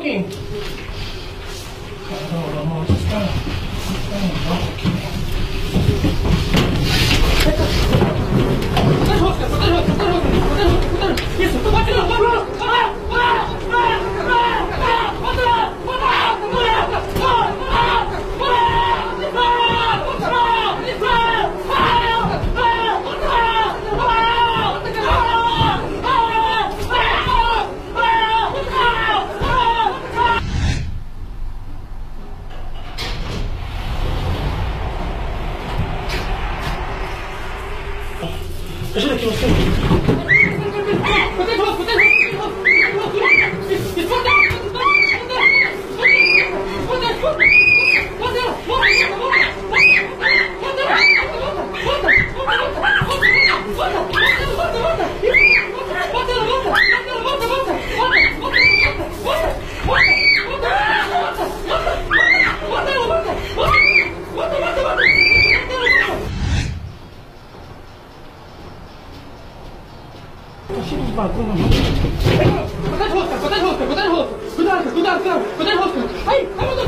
pouquinho. Vamos ajustar. Isso, tu bate não, ajuda aqui você. Tá cheio de batom na mão. Cuidado de rosca. Cuidado de rosca. Ai,